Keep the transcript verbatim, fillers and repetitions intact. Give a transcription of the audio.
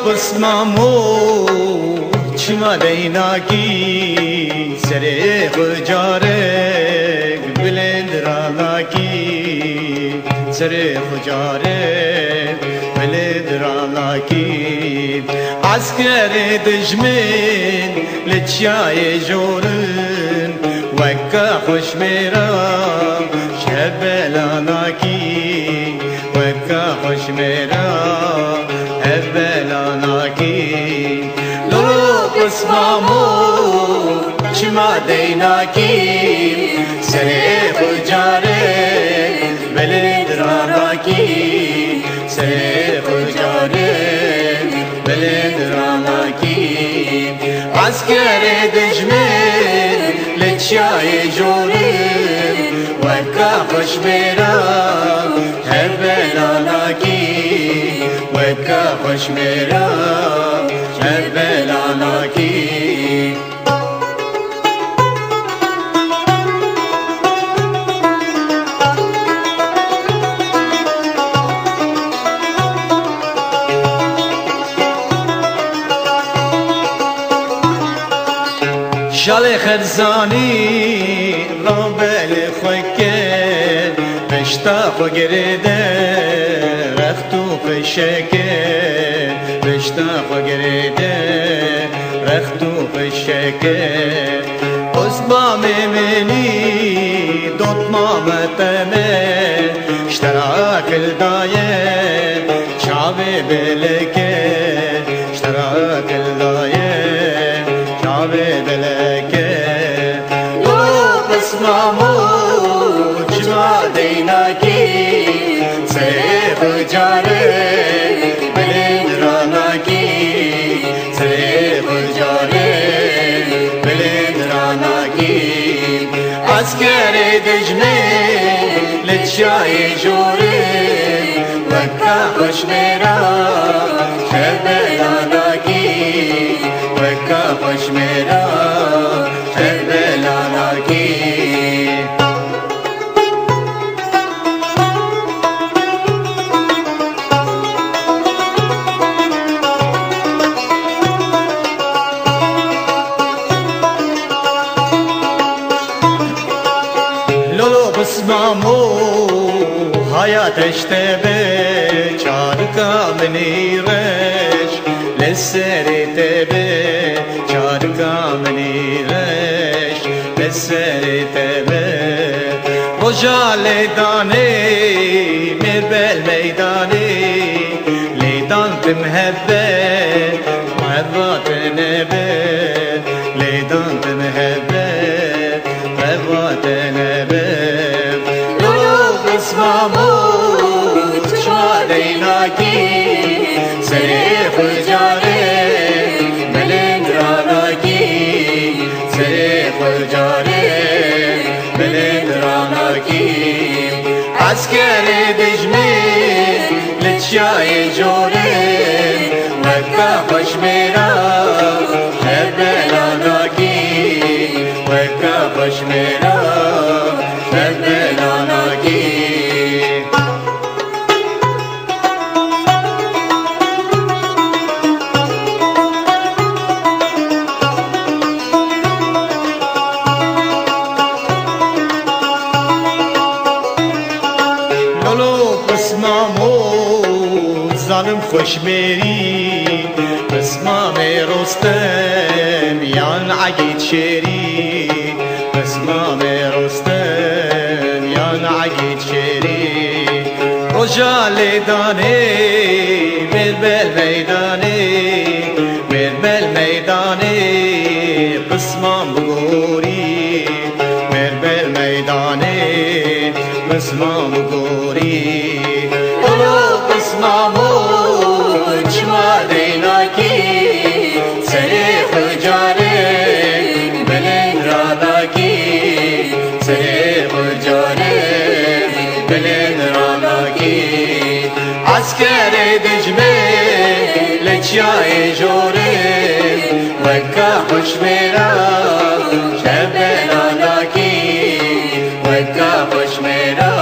بسمامو چما دیناکی سر خجاره بلند راناکی سر خجاره بلند راناکی عسكر دجمن لتشاي جورن وكا خشميرا شبلاناكي وكا خشميرا هبلاناكي لولو بسمامو چما ديناكي سريف جاري بلد راناكي سريف جاري بلد راناكي عسكر دجمن لتشاي جورن وكا خشميرا هبلاناكي وكا خشميرا هبلاناكي شال خرزانی رابل خوکه پشتا خو گرده رختو پشکه پشتا خو گرده رختو پشکه اسبا میمنی دوت مامتمه اشتراک الدایه چاوه بلکه اشتراک الدایه چاوه بلکه بسمامو چما دیناکی سریف جاره بلند راناکی سریف جاره بلند راناکی عسكر دجمن لتشاي جوره وكا خشميرا شبلاناكي وكا خشميرا شبلاناكي بسمامو حياة اشتبه چاركا مني رش لسري تبه چاركا مني رش لسري تبه رجال داني مربل ميداني ليدان تمهبه مرات نبه ليدان تمهبه مرات نبه بسمامو چما دیناکی سریف جاره بلند راناکی سریف جاره بلند راناکی عسكر دجمن لتشاي جوره وكا خشميرا هبلاناكي وكا خشميرا هبلاناكي ظالم خوشمری بسمام رستم یان عقید شیری بسمام رستم یان عقید شیری رجال دانه مربل میدانه مربل میدانه بسمام بگوری مربل میدانه بسمام بگوری بسمامو چما دیناکی سریف جاره بلند راناکی سریف جاره بلند راناکی عسكر دجمن لتشاي جوره وكا خشميرا شبلاناكي وكا خشميرا